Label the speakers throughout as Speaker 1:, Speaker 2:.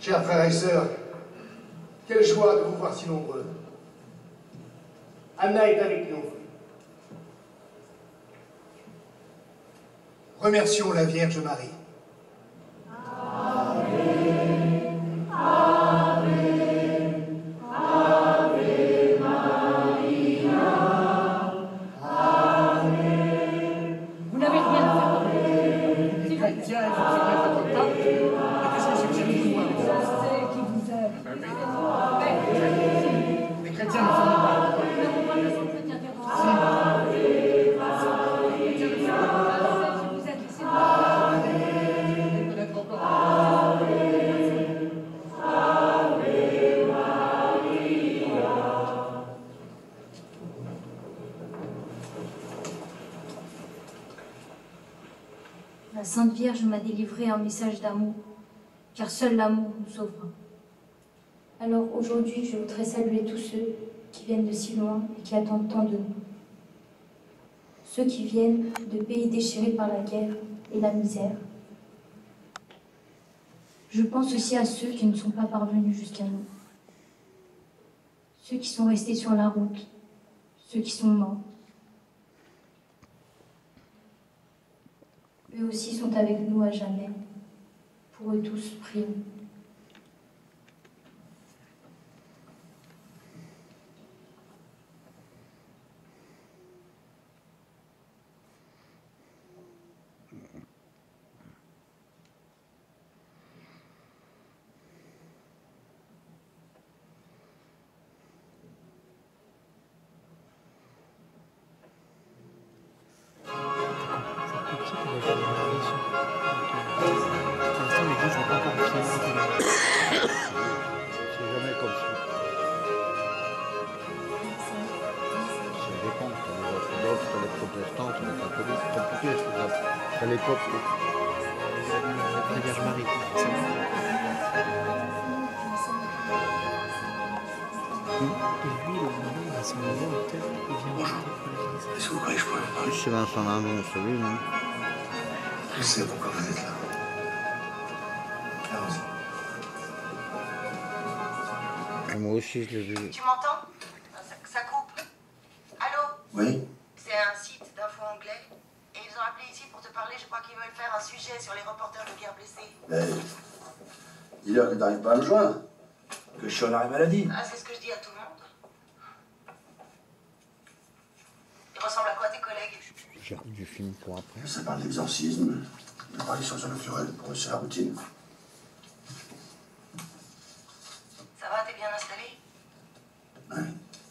Speaker 1: Chers frères et sœurs, quelle joie de vous voir si nombreux. Anna est avec nous. Remercions la Vierge Marie.
Speaker 2: Amen. Amen. Ave Maria. Amen.
Speaker 3: Vous n'avez rien à faire pour vous. Si
Speaker 4: chrétiens, il faut servir votre pape. Et qu'est-ce que c'est que j'ai de voir?
Speaker 3: Je sais qui vous êtes.
Speaker 4: Les chrétiens ne ferment pas.
Speaker 3: Nous n'avons pas besoin de chrétiens
Speaker 4: Si.
Speaker 3: vous êtes, laissez-moi.
Speaker 4: Peut-être encore.
Speaker 5: La Sainte Vierge m'a délivré un message d'amour, car seul l'amour nous sauvera. Alors aujourd'hui, je voudrais saluer tous ceux qui viennent de si loin et qui attendent tant de nous. Ceux qui viennent de pays déchirés par la guerre et la misère. Je pense aussi à ceux qui ne sont pas parvenus jusqu'à nous. Ceux qui sont restés sur la route, ceux qui sont morts. Eux aussi sont avec nous à jamais. Pour eux tous, prions.
Speaker 6: À l'époque,
Speaker 7: la Vierge Marie. Et lui, le bonhomme, à son moment, il vient
Speaker 1: Bonjour. Est-ce que vous croyez que je pourrais vous parler?
Speaker 6: c'est Vincent Lindon, celui, non?
Speaker 1: Je sais pourquoi vous êtes là. Allons-y.
Speaker 6: Moi aussi, je l'ai vu.
Speaker 8: Tu m'entends? Ça coupe. Allô?
Speaker 1: Oui?
Speaker 8: C'est un site d'info anglais. Et ils ont appelé ici pour te parler. Je crois qu'ils veulent faire un sujet sur les reporters de guerre blessés.
Speaker 1: Mais, dis-leur que t'arrives pas à me joindre. Que je suis en arrêt maladie.
Speaker 8: Ah, c'est ce que je dis à tout le monde. Ils ressemblent à quoi tes collègues?
Speaker 6: J'ai revu du film pour après.
Speaker 1: Ça parle d'exorcisme, d'apparition surnaturelle, pour eux c'est la routine.
Speaker 8: Ça va, t'es bien installé?
Speaker 1: Oui.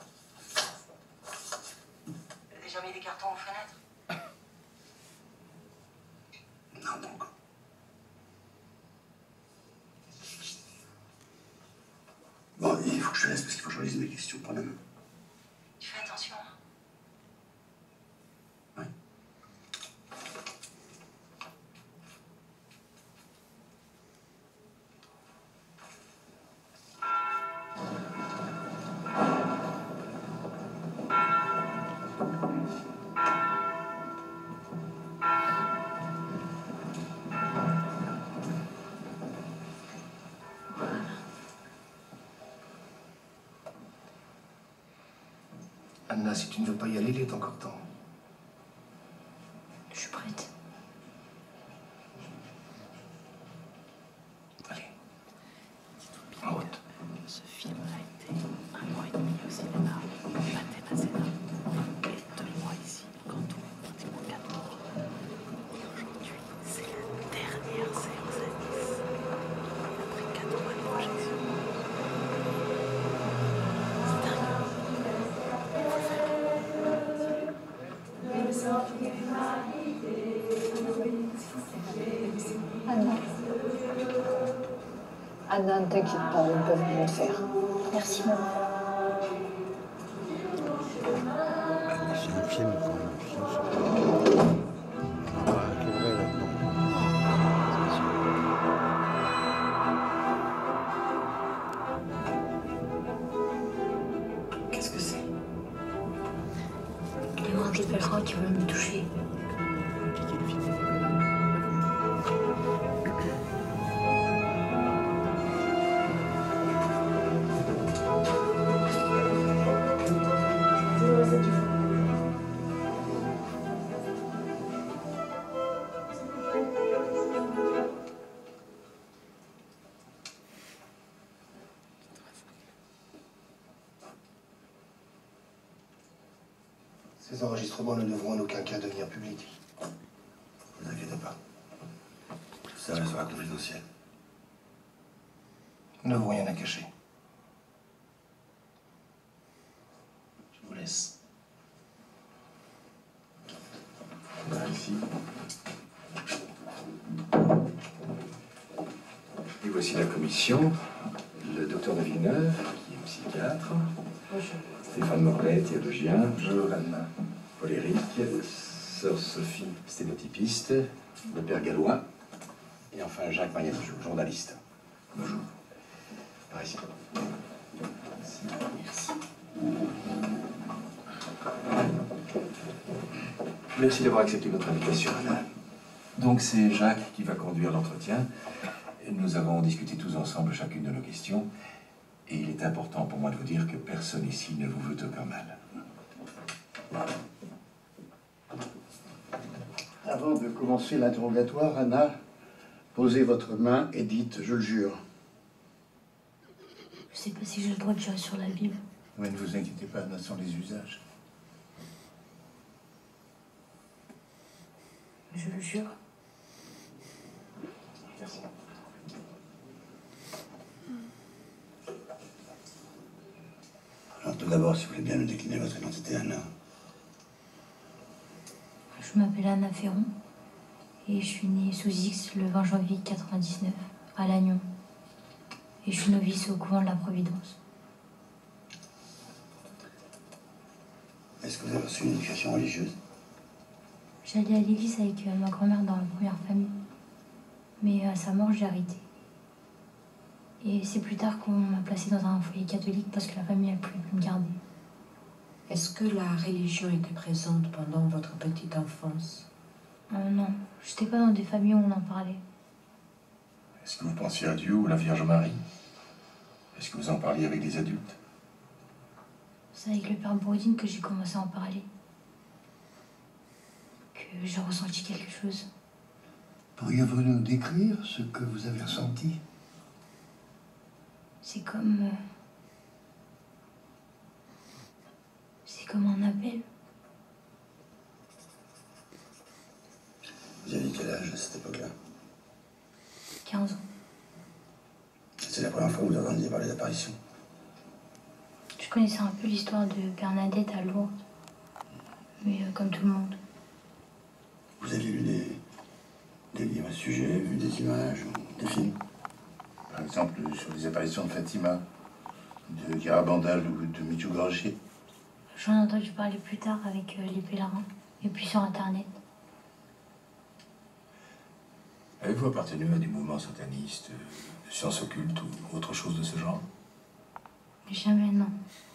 Speaker 8: T'as déjà mis des cartons aux fenêtres?
Speaker 1: Non, pas encore. Bon, il faut que je te laisse parce qu'il faut que je relise mes questions quand même.
Speaker 8: Tu fais attention. Hein.
Speaker 1: Oui. Anna, si tu ne veux pas y aller, il est encore temps.
Speaker 5: Je suis prête.
Speaker 1: Allez. En route.
Speaker 7: Ce film a été 1 mois et demi au cinéma, Mathé Mazena, et 2 mois ici, quand tout, pratiquement 4 mois. Et aujourd'hui, c'est la dernière séance à Nice, après 4 mois de projection. C'est dingue. Il faut le faire.
Speaker 5: Anna.
Speaker 9: Anna, ne t'inquiète pas, ils peuvent rien te faire.
Speaker 5: Merci, maman.
Speaker 6: C'est un film quand même. C'est vrai là-dedans.
Speaker 8: Qu'est-ce que c'est?
Speaker 5: Les grands pèlerins qui veulent me toucher.
Speaker 7: Compliqué le film.
Speaker 10: Ces enregistrements ne devront en aucun cas devenir publics.
Speaker 1: Ne vous inquiétez pas. Tout ça restera confidentiel.
Speaker 10: Nous n'avons rien à cacher. Je vous laisse.
Speaker 11: Voilà, ici. Et voici la commission. Le docteur de Villeneuve, qui est psychiatre.
Speaker 9: Bonjour.
Speaker 11: Stéphane Morlet, théologien. Bonjour, Anne. Polérique. Sœur Sophie, sténotypiste. Le père Gallois. Et enfin Jacques Mariano, journaliste. Bonjour. Par ici. Merci. Merci d'avoir accepté notre invitation, Anna. Donc c'est Jacques qui va conduire l'entretien. Nous avons discuté tous ensemble chacune de nos questions. Et il est important pour moi de vous dire que personne ici ne vous veut aucun mal.
Speaker 12: Avant de commencer l'interrogatoire, Anna, posez votre main et dites « Je le jure ».
Speaker 5: Je sais pas si j'ai le droit de jurer sur la Bible.
Speaker 10: Oui, ne vous inquiétez pas, ce sont les usages.
Speaker 5: Je le jure.
Speaker 11: Merci.
Speaker 1: Alors tout d'abord, si vous voulez bien nous décliner votre identité, Anna.
Speaker 5: Je m'appelle Anna Ferron et je suis née sous X le 20 janvier 99 à Lannion. Et je suis novice au couvent de la Providence.
Speaker 1: Est-ce que vous avez reçu une éducation religieuse?
Speaker 5: J'allais à l'église avec ma grand-mère dans la première famille. Mais à sa mort, j'ai arrêté. Et c'est plus tard qu'on m'a placée dans un foyer catholique parce que la famille n'a plus pu me garder.
Speaker 9: Est-ce que la religion était présente pendant votre petite enfance?
Speaker 5: Non, j'étais pas dans des familles où on en parlait.
Speaker 11: Est-ce que vous pensiez à Dieu ou à la Vierge Marie? Est-ce que vous en parliez avec des adultes?
Speaker 5: C'est avec le père Bourdine que j'ai commencé à en parler. Que j'ai ressenti quelque chose.
Speaker 10: Pourriez-vous nous décrire ce que vous avez ressenti?
Speaker 5: C'est comme... c'est comme un appel.
Speaker 1: Vous aviez quel âge à cette époque-là?
Speaker 5: 15 ans.
Speaker 1: C'est la première fois que vous entendiez parler d'apparition?
Speaker 5: Je connaissais un peu l'histoire de Bernadette à Lourdes. Mais comme tout le monde.
Speaker 1: Vous aviez lu des livres à ce sujet, vu des images, ou des films?
Speaker 10: Par exemple, sur les apparitions de Fatima, de Garabandal ou de Medjugorje.
Speaker 5: J'en ai entendu parler plus tard avec les pèlerins. Et puis sur Internet.
Speaker 11: Avez-vous appartenu à des mouvements satanistes, de sciences occultes ou autre chose de ce genre?
Speaker 5: Jamais, non.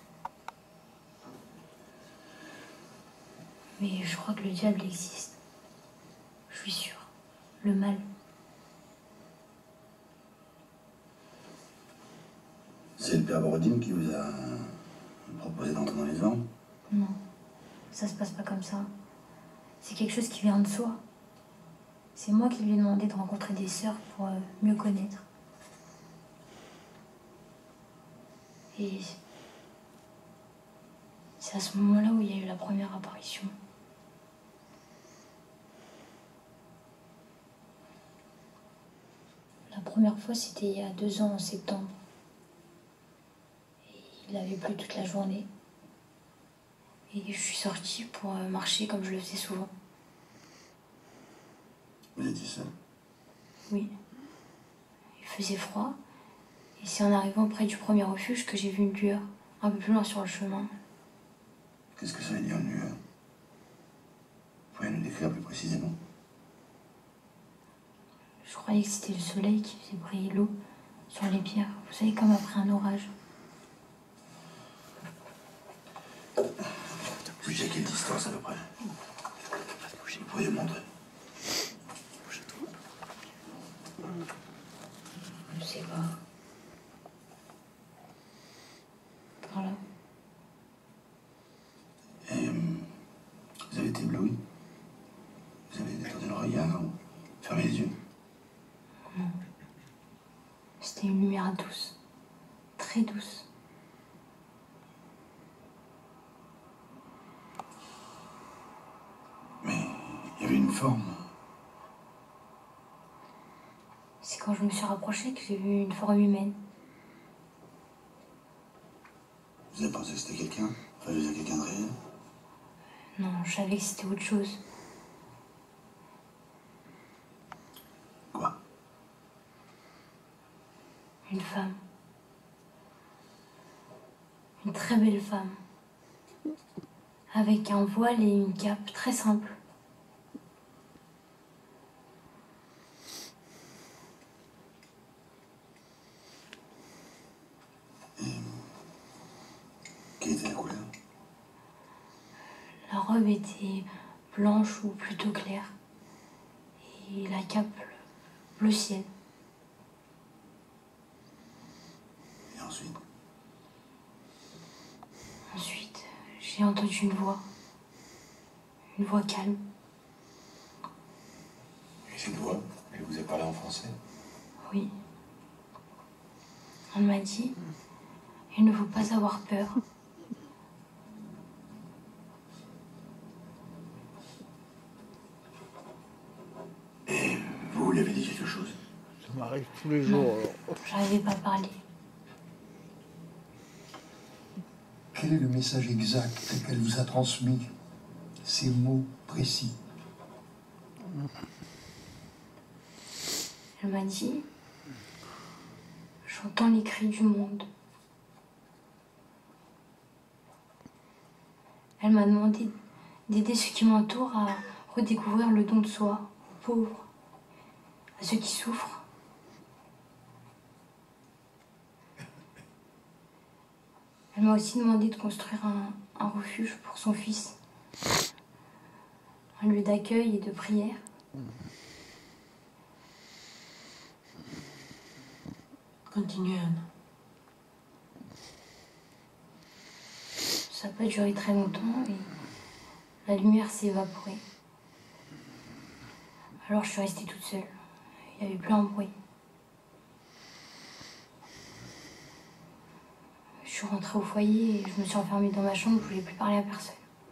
Speaker 5: Mais je crois que le diable existe. Je suis sûre. Le mal.
Speaker 1: C'est le père Bourdine qui vous a proposé d'entrer dans les ordres?
Speaker 5: Non. Ça se passe pas comme ça. C'est quelque chose qui vient de soi. C'est moi qui lui ai demandé de rencontrer des sœurs pour mieux connaître. Et c'est à ce moment-là où il y a eu la première apparition. La première fois, c'était il y a 2 ans, en septembre. Et il avait plu toute la journée. Et je suis sortie pour marcher comme je le faisais souvent.
Speaker 1: Vous étiez seul?
Speaker 5: Oui. Il faisait froid. Et c'est en arrivant près du premier refuge que j'ai vu une lueur, un peu plus loin sur le chemin.
Speaker 1: Qu'est-ce que ça veut dire, une lueur? Vous pouvez nous décrire plus précisément?
Speaker 5: Je croyais que c'était le soleil qui faisait briller l'eau sur les pierres. Vous savez, comme après un orage.
Speaker 1: Vous à quelle distance à peu près? Vous pourriez me montrer?
Speaker 5: Je sais pas. Par là.
Speaker 1: Et vous avez été ébloui? Vous avez détourné le regard ou fermé les yeux?
Speaker 5: Non. C'était une lumière douce. Très douce.
Speaker 1: forme.
Speaker 5: C'est quand je me suis rapprochée que j'ai vu une forme humaine.
Speaker 1: Vous avez pensé que c'était quelqu'un? Enfin, je veux dire, quelqu'un de réel?
Speaker 5: Non, je savais que c'était autre chose.
Speaker 1: Quoi?
Speaker 5: Une femme. Une très belle femme. Avec un voile et une cape très simple.
Speaker 1: Quelle était la couleur?
Speaker 5: La robe était blanche ou plutôt claire. Et la cape bleu ciel.
Speaker 1: Et ensuite?
Speaker 5: Ensuite, j'ai entendu une voix. Une voix calme.
Speaker 10: Et cette voix, elle vous a parlé en français?
Speaker 5: Oui. Elle m'a dit, il ne faut pas avoir peur.
Speaker 1: Et vous lui avez dit quelque chose?
Speaker 6: Ça m'arrive tous les jours.
Speaker 5: J'arrivais pas à parler.
Speaker 12: Quel est le message exact qu'elle vous a transmis? Ces mots précis.
Speaker 5: Elle m'a dit, j'entends les cris du monde. Elle m'a demandé d'aider ceux qui m'entourent à redécouvrir le don de soi, aux pauvres, à ceux qui souffrent. Elle m'a aussi demandé de construire un refuge pour son fils, un lieu d'accueil et de prière.
Speaker 9: Continuez, Anna.
Speaker 5: Ça n'a pas duré très longtemps et la lumière s'est évaporée. Alors je suis restée toute seule. Il n'y avait plus un bruit. Je suis rentrée au foyer et je me suis enfermée dans ma chambre, je ne voulais plus parler à personne.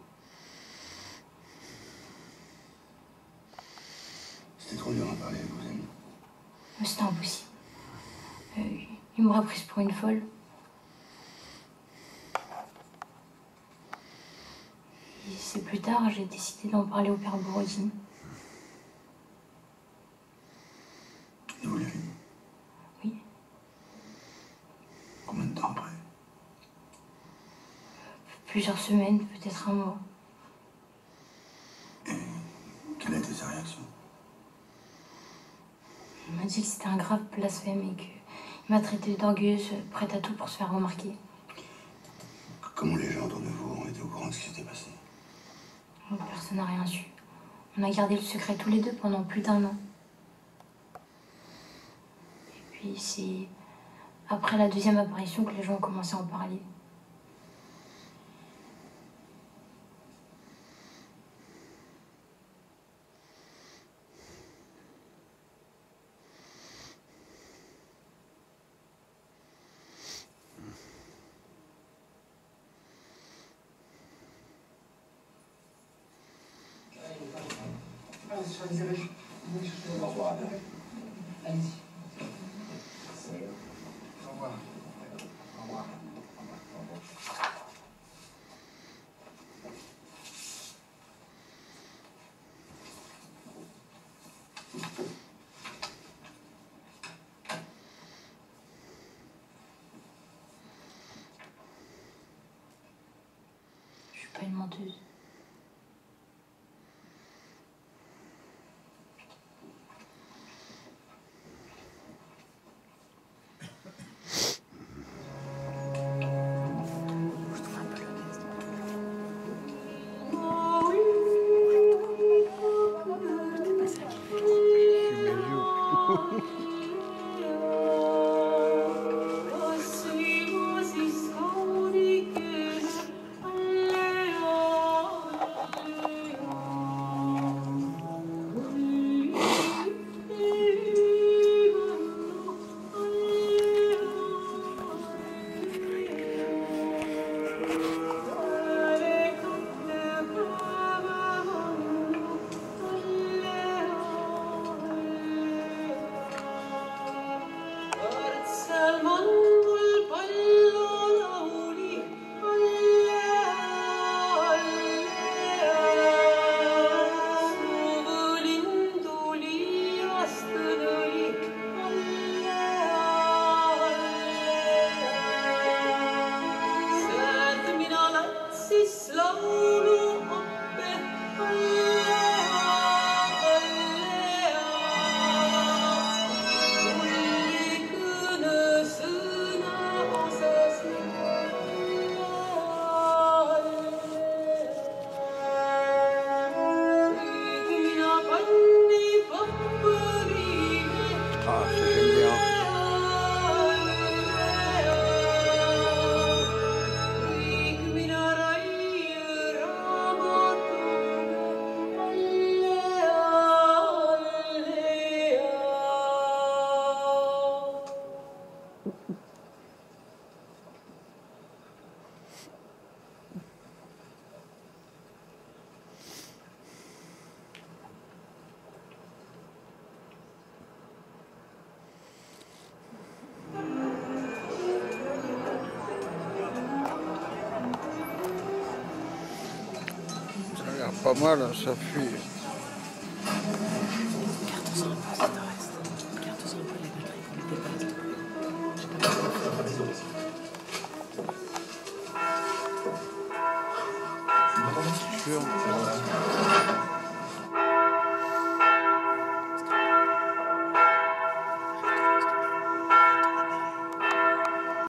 Speaker 1: C'était trop dur à parler avec vos amis.
Speaker 5: Mais c'était impossible. Il m'aurait prise pour une folle. Et c'est plus tard, j'ai décidé d'en parler au père Borodine.
Speaker 1: Et vous l'avez dit?
Speaker 5: Oui.
Speaker 1: Combien de temps après?
Speaker 5: Plusieurs semaines, peut-être un mois.
Speaker 1: Et quelle a été sa réaction?
Speaker 5: Il m'a dit que c'était un grave blasphème et qu'il m'a traité d'orgueilleuse, prête à tout pour se faire remarquer.
Speaker 1: Comment les gens autour de vous ont été au courant de ce qui s'était passé?
Speaker 5: Personne n'a rien su. On a gardé le secret tous les deux pendant plus d'1 an. Et puis c'est après la deuxième apparition que les gens ont commencé à en parler.
Speaker 4: Au revoir. Allez-y. Au revoir. Au revoir.
Speaker 5: Je suis pas une menteuse.
Speaker 6: pas mal, hein, ça fuit.
Speaker 7: Garde-en un peu, si t'en restes. Garde-en un peu les batteries pour le départ. J'ai pas besoin de faire.
Speaker 6: Sûr.